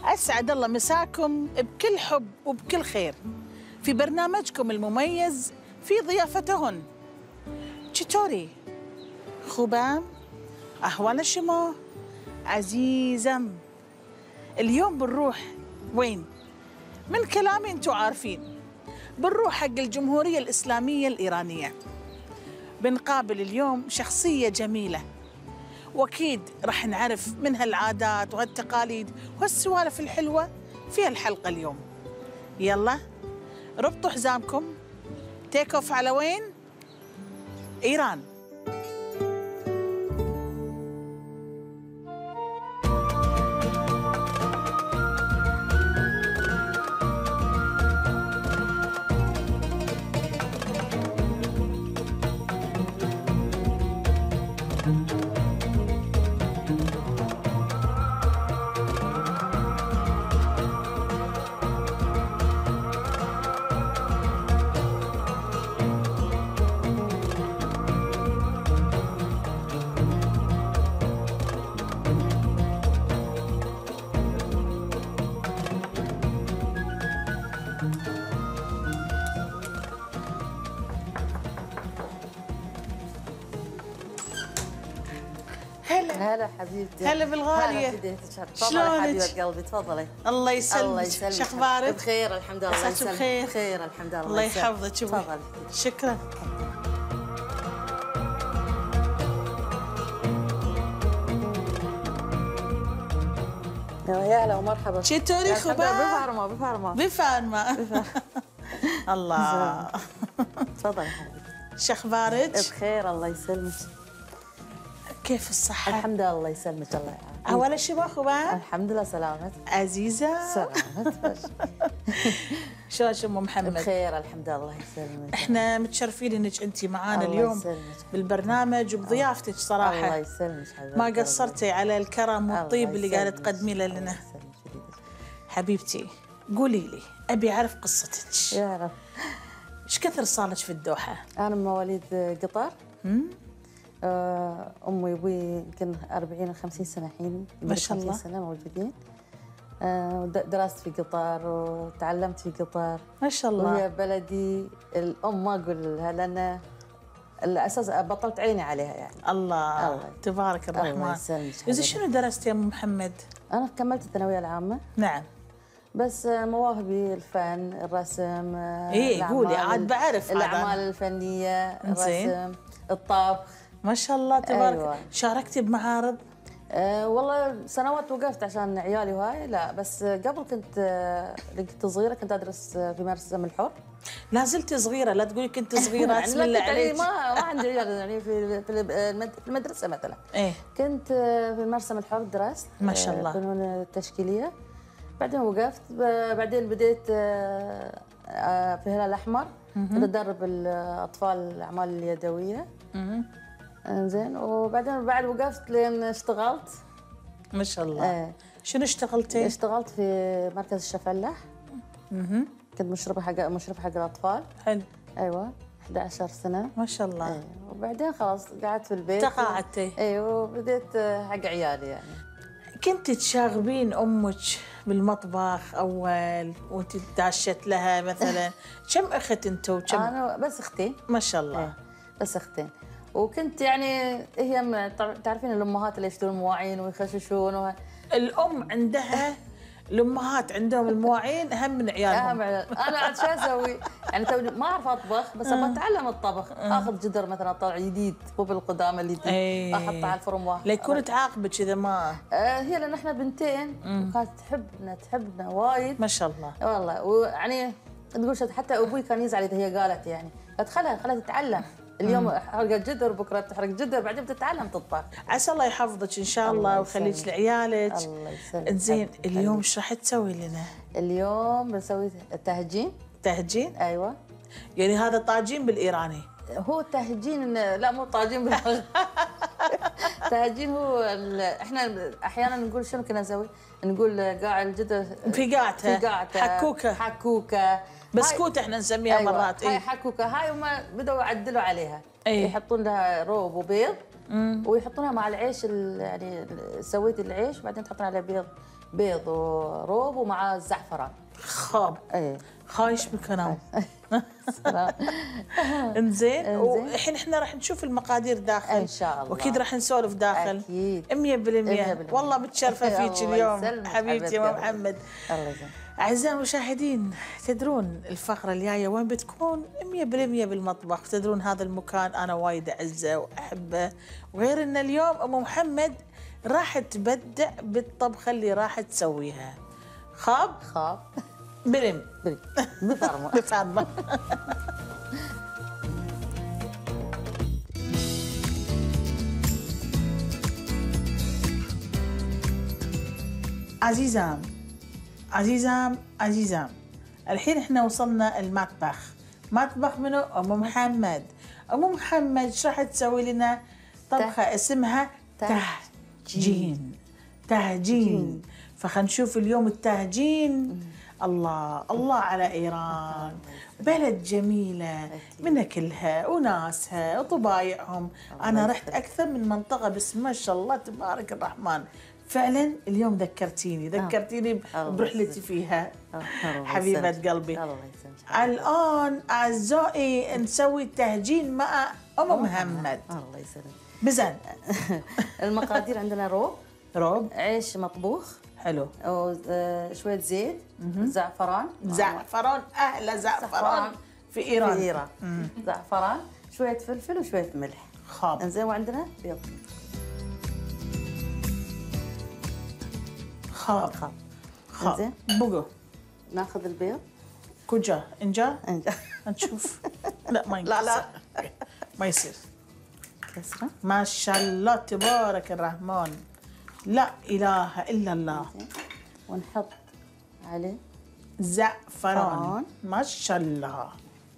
أسعد الله مساكم بكل حب وبكل خير في برنامجكم المميز في ضيافتهن. تشتوري خبام أهوال شما عزيزم. اليوم بنروح وين؟ من كلامي انتو عارفين، بنروح حق الجمهورية الإسلامية الإيرانية. بنقابل اليوم شخصية جميلة، وأكيد رح نعرف من هالعادات وهالتقاليد وهالسوالف الحلوة في هالحلقة اليوم. يلا ربطوا حزامكم، تيك اوف على وين؟ إيران. هلا حبيبتي. هلا بالغالية. تفضلي حبيبة قلبي تفضلي. الله يسلمك. شو اخبارك؟ بخير الحمد لله. الله يسلمك. بخير الحمد لله. الله يحفظك. تفضلي. شكرا. يا هلا ومرحبا. شتوري خبام؟ بفارما. الله. تفضلي حبيبتي. شو اخبارك؟ بخير الله يسلمك. كيف الصحة؟ الحمد لله الله يسلمك الله يعافيك. أول شيء خبام؟ الحمد لله سلامت. عزيزة. سلامت. شلون أم محمد؟ بخير الحمد لله الله يسلمك. احنا متشرفين انك انت معانا اليوم بالبرنامج وبضيافتك صراحة. الله يسلمك حبيبتي. ما قصرتي على الكرم والطيب اللي قاعدة تقدمي لنا. حبيبتي قولي لي، أبي أعرف قصتك. يا رب. إيش كثر صار لك في الدوحة؟ أنا مواليد قطر. أمي وأبوي يمكن 40 أو 50 سنة الحين. ما شاء الله. 50 سنة موجودين. درست في قطر وتعلمت في قطر. ما شاء الله. وهي بلدي الأم ما أقول لها لأن الأساس بطلت عيني عليها يعني. الله تبارك الرحمن. الله يسلمك. إذا شنو درست يا أم محمد؟ أنا كملت الثانوية العامة. نعم. بس مواهبي الفن، الرسم. إيه قولي عاد بعرف. الأعمال الفنية، الرسم، الطبخ. ما شاء الله تبارك. أيوة. شاركتي بمعارض؟ والله سنوات وقفت عشان عيالي وهاي، لا بس قبل كنت صغيره كنت ادرس في مرسم الحر. لا زلت صغيره، لا تقولي كنت صغيره. يعني بسم الله عليك. ما عندي عيال يعني في المدرسه مثلا. ايه كنت في مرسم الحر درست. ما شاء الله. فنون التشكيليه. بعدين وقفت، بعدين بديت في الهلال الاحمر. كنت ادرب الاطفال الاعمال اليدويه. انزين، وبعدين بعد وقفت لين اشتغلت. ما شاء الله. شنو اشتغلتي؟ اشتغلت في مركز الشفلح. كنت مشرفة حق الاطفال. حلو. ايوه 11 سنة. ما شاء الله. وبعدين خلاص قعدت في البيت. تقاعدتي. ايوه وبديت حق عيالي يعني. كنت تشاغبين امك بالمطبخ اول وانت داشت لها مثلا؟ كم اخت انتو؟ انا بس اختين. ما شاء الله. بس اختين. وكنت يعني هي تعرفين الامهات اللي يشترون مواعين ويخششون الام عندها الامهات عندهم المواعين اهم من عيالهم. انا عاد شو اسوي؟ يعني توني ما اعرف اطبخ بس ابغى اتعلم الطبخ. اخذ جدر مثلا طلع جديد مو بالقدامى اللي احطه على الفرن واحد. لا يكون تعاقبك اذا ما هي لان احنا بنتين وكانت تحبنا وايد. ما شاء الله. والله ويعني تقول حتى ابوي كان يزعل اذا هي قالت يعني خلها تتعلم. اليوم حرقت جدر بكره بتحرق جدر بعدين بتتعلم تطبخ. عسى الله يحفظك ان شاء الله ويخليك لعيالك. الله يسلمك. زين اليوم ايش راح تسوي لنا؟ اليوم بنسوي تهجين. تهجين؟ ايوه. يعني هذا طاجين بالايراني؟ هو تهجين لا مو طاجين تهجين هو احنا احيانا نقول شنو كنا نسوي؟ نقول قاع الجدر في قاعته حكوكه بسكوت احنا نسميها. أيوة. مرات هاي حكوكه هاي هم بدأوا يعدلوا عليها. يحطون لها روب وبيض ويحطونها مع العيش يعني سويت العيش وبعدين تحطون عليه بيض بيض وروب ومع الزعفران. خاب ايه خايش بالكلام. انزين، والحين احنا راح نشوف المقادير داخل ان شاء الله، واكيد راح نسولف داخل اكيد 100%. والله متشرفه فيك الله اليوم يسلمك حبيبتي يا محمد. الله يسلمك. أعزائي المشاهدين، تدرون الفقرة الجاية وين بتكون؟ 100% بالمطبخ. تدرون هذا المكان أنا وايد أعزه وأحبه، وغير أن اليوم أم محمد راح تبدع بالطبخة اللي راح تسويها. خاب برم بفرمة بفرمة. عزيزام، الحين احنا وصلنا المطبخ. مطبخ منو؟ ام محمد. ام محمد ايش راح تسوي لنا؟ طبخه اسمها تهجين. فخلينا نشوف اليوم التهجين. الله على ايران، بلد جميله من اكلها وناسها وطبايعهم. انا رحت اكثر من منطقه، بس ما شاء الله تبارك الرحمن. فعلا اليوم ذكرتيني برحلتي فيها. حبيبة قلبي. الآن أعزائي نسوي تهجين مع أم محمد. الله يسلمك. بزين. المقادير عندنا روب، عيش مطبوخ حلو، وشوية زيت، زعفران أهلا زعفران في إيران. زعفران، شوية فلفل وشوية ملح. خاب. انزين، وعندنا بيض. خاب. انزين، بقو ناخذ البيض. كوجا انجا انجا نشوف. لا ما ينكسر. لا ما يصير. كسرة. ما شاء الله تبارك الرحمن، لا إله إلا الله. ونحط عليه زعفران. ما شاء الله.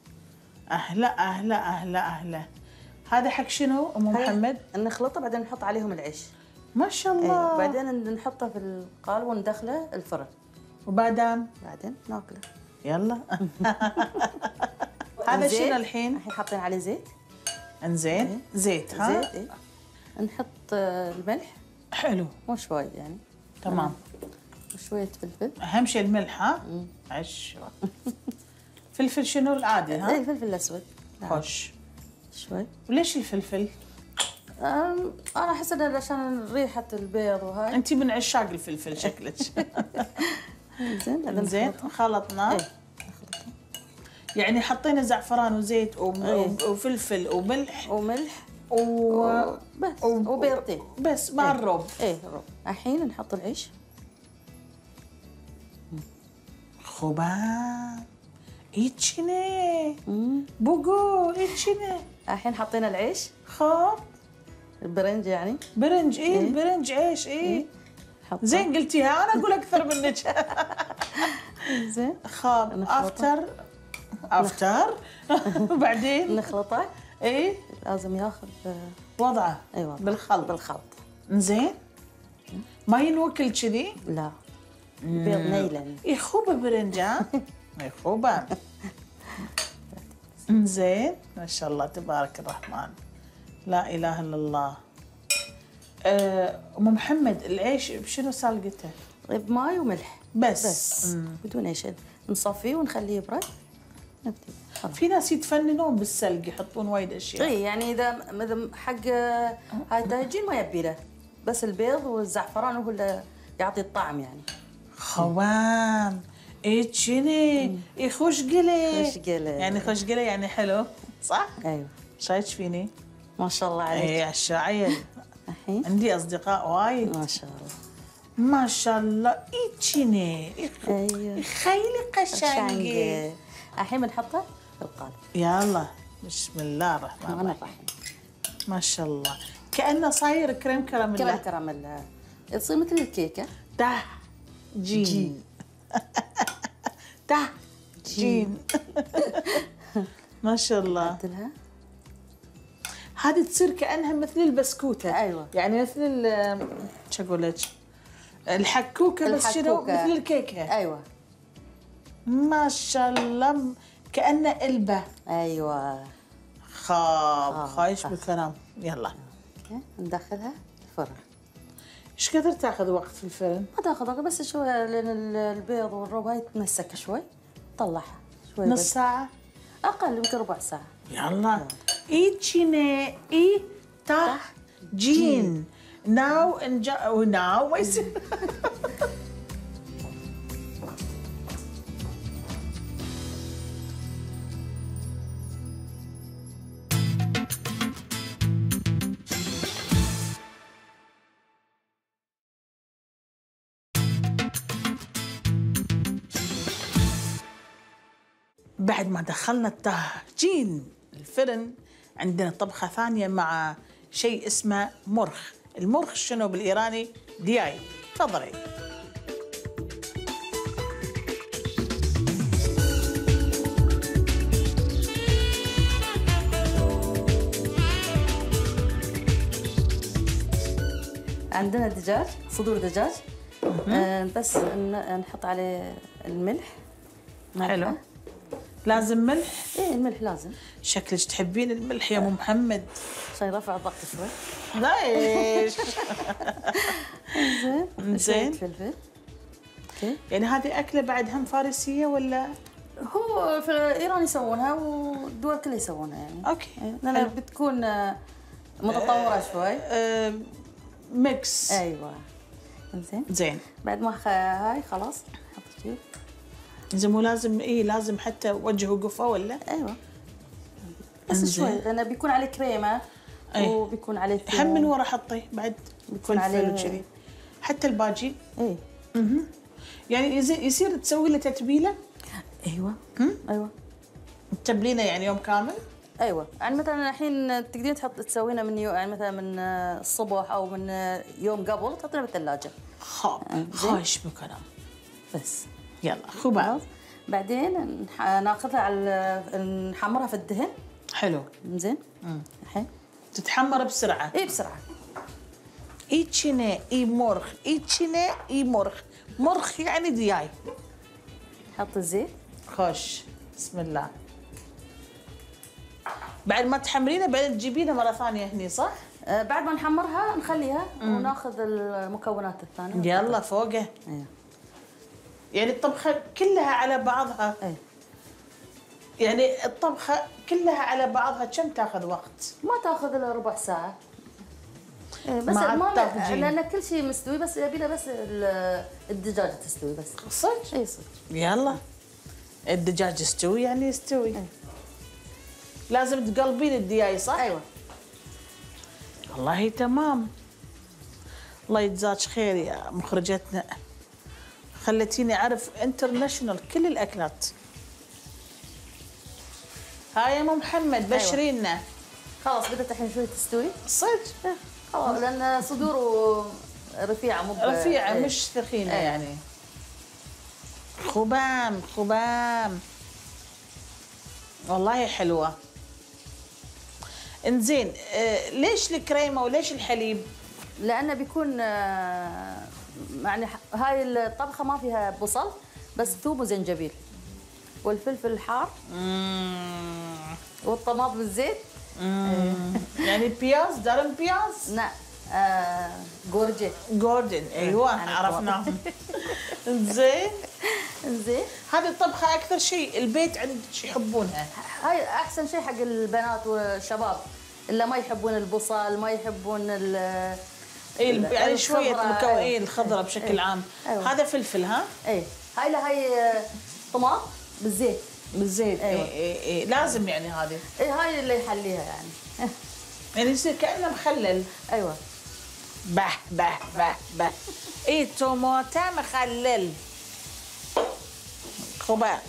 أهلا. هذا حق شنو أم محمد؟ نخلطه بعدين نحط عليهم العيش. ما شاء الله. ايه، بعدين نحطه في القالب وندخله الفرن. بعدين ناكله. يلا. هذا شنو الحين حاطين عليه زيت. انزين. زيت ها. زيت ايه. نحط الملح. حلو، مو شوي يعني. تمام. وشوية فلفل. أهم شيء الملح ها. عشرة. فلفل شنو العادي ها؟ ايه، الفلفل الأسود. خوش. شوي. وليش الفلفل؟ أنا أحس إنه عشان ريحة البيض وهاي. أنت من عشاق الفلفل شكلك. زين خلطنا. ايه. يعني حطينا زعفران وزيت وفلفل وملح بس وبيضتين بس مع الروب. الروب. الحين نحط العيش. خبان إيتشيني بوغو إيتشيني. الحين حطينا العيش. خاب. البرنج يعني. برنج البرنج عيش زين قلتيها، أنا أقول أكثر منك. زين. خاب. أفتر. وبعدين نخلطه. لازم ياخذ وضعه. ايوه، بالخلط. زين. ما ينوكل كذي؟ لا، بيض نيلن. يخوبه برنجة. يخوبه. زين، ما شاء الله تبارك الرحمن، لا اله الا الله. ام محمد، العيش بشنو سالقته؟ بماي وملح بس. بدون اي شيء. نصفيه ونخليه يبرد. في ناس يتفننون بالسلق، يحطون وايد اشياء. اي يعني اذا حق هاي التهجين ما يبي له، بس البيض والزعفران هو اللي يعطي الطعم يعني. خوان شني خوش قلي. يعني خوش قلي يعني حلو، صح؟ ايوه. شايف فيني؟ ما شاء الله عليك. اي عالشاعيل. الحين عندي اصدقاء وايد. ما شاء الله. ما شاء الله. شني ايوه، خيلي قشنقي. الحين بنحطه في القالب. يلا بسم الله الرحمن الرحيم. ما شاء الله، كأنه صاير كريم كراميل. تصير مثل الكيكه. تهجين. تهجين. ما شاء الله. عدلها. هذه تصير كأنها مثل البسكوتة. ايوه، يعني مثل شو اقول لك، الحكوكة، بس شنو مثل الكيكة. ايوه. ما شاء الله، كأنه قلبة. ايوه. خايش بالكلام. يلا ندخلها الفرن. ايش كثر تاخذ وقت في الفرن؟ ما تاخذ وقت، بس شويه لان البيض والربع هاي تمسك شوي، طلعها شوي نص بس. ساعة؟ اقل، يمكن ربع ساعه. يلا. ايتشيني اي تح جين ناو وناو ما يصير. بعد ما دخلنا الطاجين الفرن، عندنا طبخة ثانية مع شيء اسمه مرخ. المرخ شنو بالإيراني؟ دياي. تفضلي. عندنا دجاج، صدور دجاج. بس نحط عليه الملح. حلو. لازم ملح؟ ايه الملح لازم. شكلك تحبين الملح يا ام محمد. عشان يرفع الضغط شوي. ليش؟ زين. زين. فلفل. اوكي. يعني هذه أكلة بعد هم فارسية ولا؟ هو في ايران يسوونها والدول كلها يسوونها يعني. اوكي. لأنها بتكون متطورة شوي. ميكس. ايوه. زين. زين. بعد ما هاي خلاص حط شيء. زين مو لازم لازم حتى وجه وقفة ولا؟ ايوه. بس شوي لأنه بيكون عليه كريمة. أي. وبيكون عليه هم من ورا حطي بعد بيكون عليه وكذي حتى الباجي. ايه. يعني يصير تسوي له تتبيله. ايوه. ايوه. تتبلينه يعني يوم كامل. ايوه، يعني مثلا الحين تقدرين تسوينه من يعني مثلا من الصبح او من يوم قبل تحطينه بالثلاجه. خايش بكلام. بس يلا خبز. بعدين ناخذها على نحمرها في الدهن. حلو. زين. الحين تتحمر بسرعه. اي بسرعه. ايتشيني اي مرخ، ايتشيني اي مرخ. مرخ يعني دياي. حط الزيت. خوش. بسم الله. بعد ما تحمرينه بعدين تجيبينه مره ثانيه هني صح؟ بعد ما نحمرها نخليها وناخذ المكونات الثانيه. يلا فوقه. ايوه. يعني الطبخه كلها على بعضها. اي. يعني الطبخه كلها على بعضها كم تاخذ وقت؟ ما تاخذ الا ربع ساعه. بس مع ما التخجين. لان كل شيء مستوي، بس يبينا بس الدجاجه تستوي بس. صدق؟ اي صدق. يلا. الدجاج يستوي يعني يستوي. أي. لازم تقلبين الدياي صح؟ ايوه. والله تمام. الله يجزاك خير يا مخرجتنا، خلتيني اعرف انترناشونال كل الاكلات. هاي يا ام محمد بشرينا. أيوة. خلاص بدأت الحين شوي تستوي. صدق؟ خلاص لان صدوره رفيعه مو رفيعه مش ثخينه يعني. خبام خبام. والله حلوه. انزين ليش الكريمه وليش الحليب؟ لانه بيكون يعني هاي الطبخه ما فيها بصل بس ثوم وزنجبيل والفلفل الحار والطماطم بالزيت. يعني بياز دارن بياز؟ لا جورجي. جوردن ايوه عرفناهم. زين. زين. هذه الطبخه اكثر شيء البيت عندك يحبونها. هاي احسن شيء حق البنات والشباب اللي ما يحبون البصل، ما يحبون يعني شويه مكونين أيوة. الخضره بشكل عام. أيوة. هذا فلفل ها؟ اي هاي طماط بالزيت. بالزيت. أيوة. اي لازم يعني هذه. اي هاي اللي يحليها يعني. يعني يصير كانه مخلل. ايوه. به به به به. اي توماتا مخلل. خباء.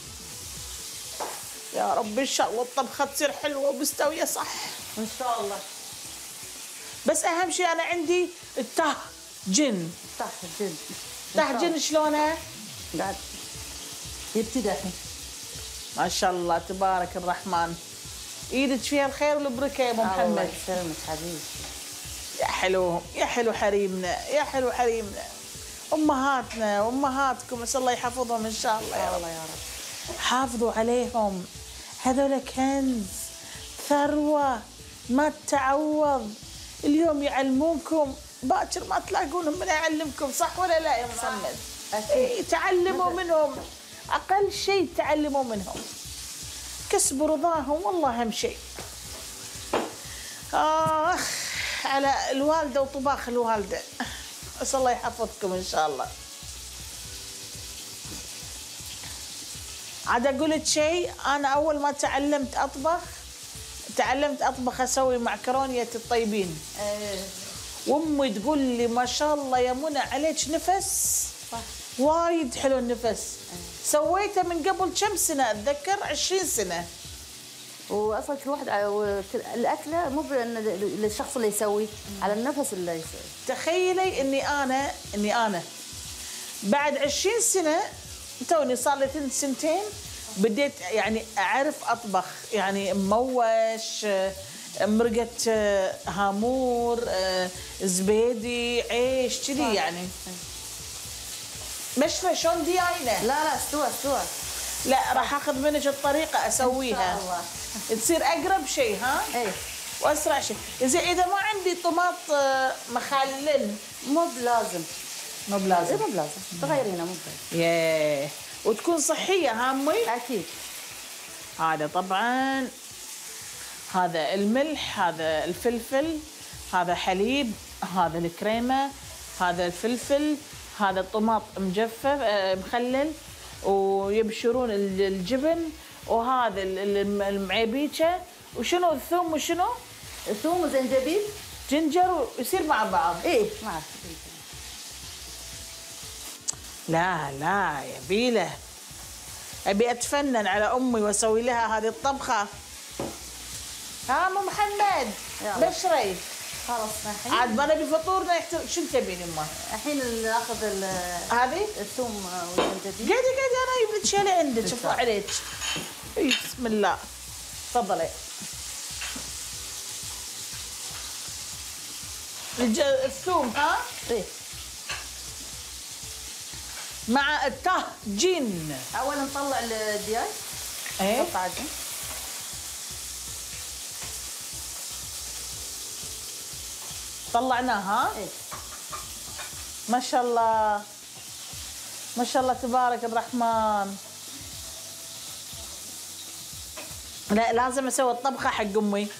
يا رب ان شاء الله الطبخه تصير حلوه ومستويه صح. ان شاء الله. بس اهم شيء انا عندي الطاجن. طاجن. طاجن شلونه؟ قاعد يبتدى الحين. ما شاء الله تبارك الرحمن. ايدك فيها الخير والبركه يا ابو محمد. الله يسلمك حبيبي. يا حلو يا حلو حريمنا يا حلو حريمنا. امهاتنا وامهاتكم اسال الله يحفظهم ان شاء الله يا رب. الله يا رب. حافظوا عليهم، هذول كنز ثروه ما تتعوض. اليوم يعلمونكم باكر ما تلاقونهم من يعلمكم، صح ولا لا يا محمد؟ اي تعلموا منهم، اقل شيء تعلموا منهم، كسبوا رضاهم والله اهم شيء. على الوالده وطباخ الوالده، اسال الله يحفظكم ان شاء الله. عاد اقول لك شيء، انا اول ما تعلمت اطبخ اسوي معكرونيه الطيبين. وامي تقول لي ما شاء الله يا منى عليك نفس، صح وايد حلو النفس. سويته من قبل كم سنه؟ اتذكر 20 سنه. واصلا كل واحد الاكله مو للشخص اللي يسوي، على النفس اللي يسوي. تخيلي اني انا بعد 20 سنه، توني صار لي 2 سنتين بديت يعني اعرف اطبخ، يعني مموش، مرقه هامور، زبيدي، عيش كذي يعني. مشفى شلون دياينه؟ لا استوى. لا راح اخذ منك الطريقه اسويها ان شاء الله، تصير اقرب شيء. ها؟ ايه واسرع شيء. زين اذا ما عندي طماط مخلل مو بلازم. مو بلازم تغيرينه مو بلازم. ياه، وتكون صحيه ها امي؟ اكيد. هذا طبعا، هذا الملح، هذا الفلفل، هذا حليب، هذا الكريمه، هذا الفلفل، هذا الطماط مجفف مخلل، ويبشرون الجبن، وهذا المعيبيكه، وشنو الثوم، وشنو؟ ثوم وزنجبيل جنجر، ويصير مع بعض. ايه مع. لا يبيله، ابي اتفنن على امي واسوي لها هذه الطبخه. ها ام محمد بشري. خلاص الحين عاد ما نبي فطورنا شو تبين يمه؟ الحين ناخذ هذه الثوم والزنجبيل. قاعدة انا جبت شيء عندك، شوفوا عليك. بسم الله، تفضلي. الثوم ها؟ ايه مع الطاجين. اولا نطلع الدياي. ايه الطاجين طلعناها. ايه ما شاء الله ما شاء الله تبارك الرحمن. لا لازم اسوي الطبخه حق امي.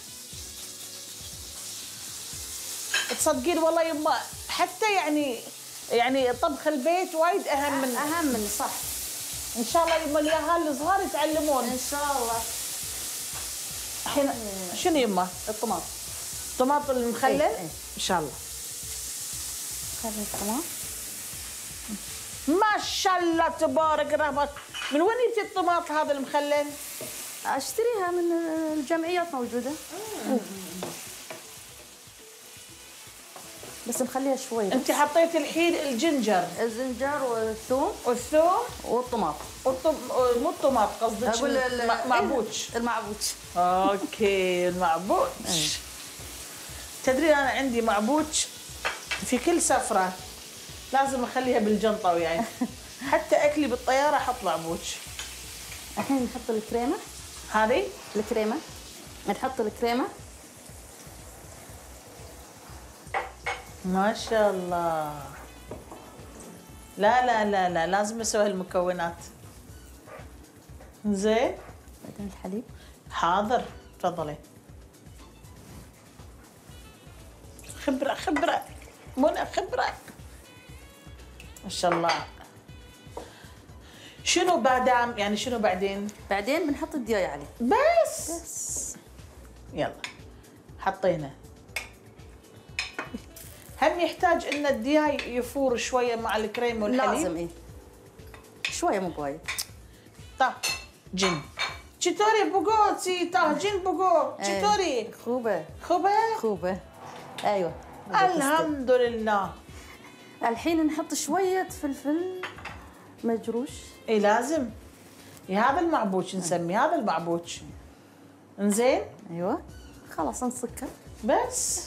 تصدقين والله يما، حتى يعني طبخ البيت وايد اهم من صح. ان شاء الله يما اليهال الصغار يتعلمون ان شاء الله. الحين شنو يما؟ الطماط المخلل. ايه. ان شاء الله. خلي الطماط. ما شاء الله تبارك الرحمن. من وين جبتي الطماط هذا المخلل؟ اشتريها من الجمعيات موجوده. بس نخليها شوي. انت حطيتي الحين الزنجر والثوم والطماط. مو الطماط قصدك المعبوش. المعبوش. اوكي المعبوش. تدري انا عندي معبوش في كل سفره لازم اخليها بالجنطه وياي. حتى اكلي بالطياره احط معبوش. الحين نحط الكريمه. هذه الكريمه نحط الكريمه. ما شاء الله. لا لازم اسوي المكونات. زين. بعدين الحليب. حاضر تفضلي. خبره منى، خبره ما شاء الله. شنو بادام يعني؟ شنو بعدين؟ بعدين بنحط الدياي عليه بس. يلا حطينا. هم يحتاج ان الدياي يفور شويه مع الكريم والحليب؟ لازم. ايه شويه مو وايد. طاجين چطوری بگو طاجين بگو چطوری؟ خوبه. ايوه الحمد لله. الحين نحط شويه فلفل مجروش. اي لازم. هذا المعبوش نسميه، هذا المعبوش. انزين. ايوه خلاص نسكر بس.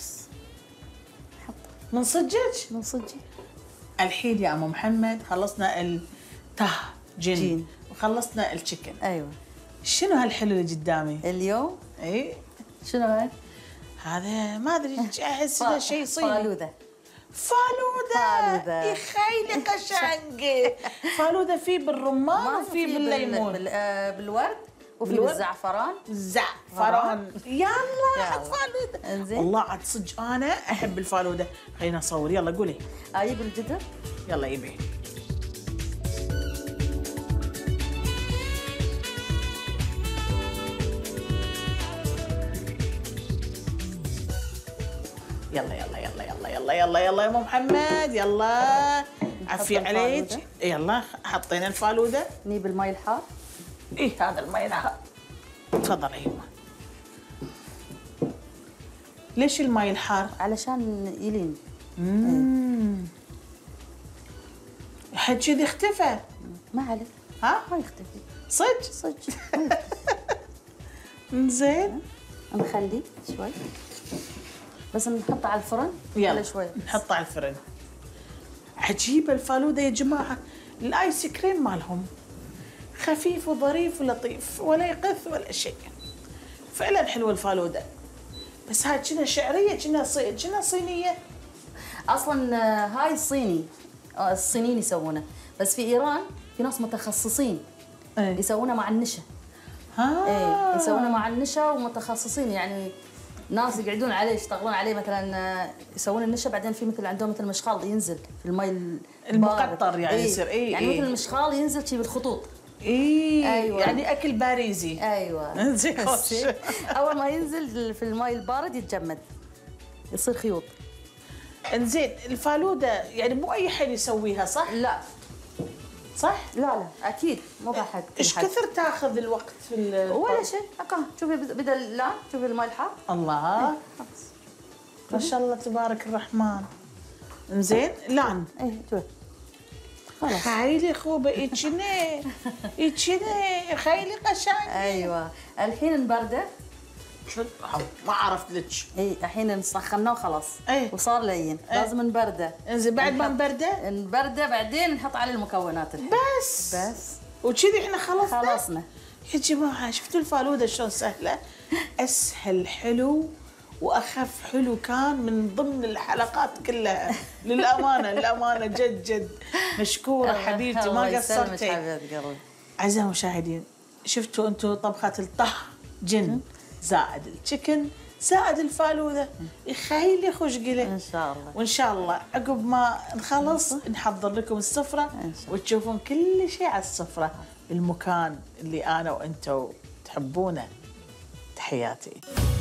من صدق؟ من صدق. الحين يا ام محمد خلصنا الطاجين وخلصنا التشيكن. ايوه. شنو هالحلو اللي قدامي اليوم؟ اي شنو هاي؟ هذا ما ادري احس انه شيء صيني. فالوذة. فالودة يا خيلي قشنقة. فالودة في بالرمان وفي بالليمون، بالورد وفي بالورد؟ بالزعفران. زعفران. يلا حط فالودة. انزين. والله عاد صدق انا احب الفالودة. خلينا نصور. يلا قولي. اجيب الجدر. يلا يبي. يلا يلا يلا يلا يلا يلا يلا يا ام محمد يلا. عفي عليك. يلا حطينا الفالودة. نجيب المي الحار. ايه هذا المي الحار. تفضل يما. ليش المي الحار؟ علشان يلين. حد كذي اختفى. ما عليه. ها؟ ما يختفي. صدق؟ صدق. زين. نخليه شوي بس نحطه على الفرن. يلا شوي نحطه على الفرن. عجيبة الفالودة يا جماعة. الآيس كريم مالهم خفيف وظريف ولطيف ولا يقث ولا شيء. فعلا حلوة الفالودة. بس هاي كنا شعرية كنا صينية. اصلا هاي الصيني. الصينيين يسوونه، بس في ايران في ناس متخصصين يسوونه مع النشا. ايه يسوونه مع النشا ومتخصصين، يعني ناس يقعدون عليه يشتغلون عليه، مثلا يسوون النشا بعدين في مثل عندهم مثل مشخال ينزل في المي المقطر يعني يصير. يعني مثل المشخال ينزل شي بالخطوط. أيوة. يعني اكل باريزي. ايوه. زين خوش. اول ما ينزل في المي البارد يتجمد يصير خيوط. انزين الفالودة يعني مو اي حد يسويها صح؟ لا صح؟ لا اكيد مو بحد. ايش كثر تاخذ الوقت في ولا شيء. شوفي بدا الان، شوفي المي الحار. الله خلاص ما شاء الله تبارك الرحمن. انزين لان. شوفي خلاص. خيلي خوبه ايتشني خيلي قشنق. ايوه الحين نبرده. ما عرفت لك. الحين سخناه وخلاص. وصار لين. لازم نبرده. انزين بعد ما نبرده بعدين نحط عليه المكونات الحين. بس وكذي احنا خلصنا. يا جماعه شفتوا الفالوده شلون سهله؟ اسهل حلو واخف حلو كان من ضمن الحلقات كلها. للامانه جد مشكوره حبيبتي ما قصرتي. اعزائي المشاهدين شفتوا انتم طبخه الطاجن زائد التشكن زائد الفالوده. يخيلي خوش قله ان شاء الله. وان شاء الله عقب ما نخلص نحضر لكم السفره وتشوفون كل شيء على السفره المكان اللي انا وانتم تحبونه. تحياتي.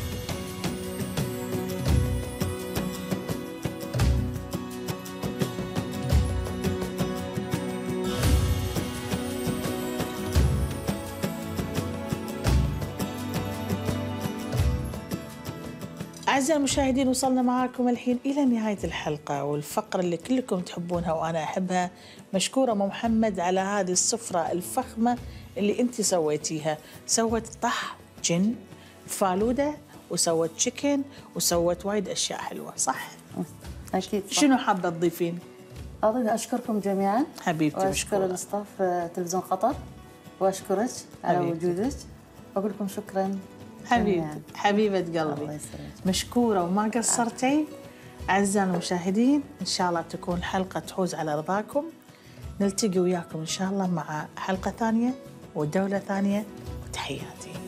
أعزائي المشاهدين وصلنا معاكم الحين إلى نهاية الحلقة والفقرة اللي كلكم تحبونها وأنا أحبها. مشكورة أم محمد على هذه السفرة الفخمة اللي أنت سويتيها. سوت طاجن فالودة وسوت تشيكن وسوت وايد أشياء حلوة صح؟ أكيد صح. شنو حابة تضيفين؟ أشكركم جميعا حبيبتي. وأشكر الستاف تلفزيون قطر وأشكرك على وجودك وأقول لكم شكرا حبيبة قلبي. مشكورة وما قصرتي. أعزائي المشاهدين إن شاء الله تكون الحلقة تحوز على رضاكم. نلتقي وياكم إن شاء الله مع حلقة ثانية ودولة ثانية. وتحياتي.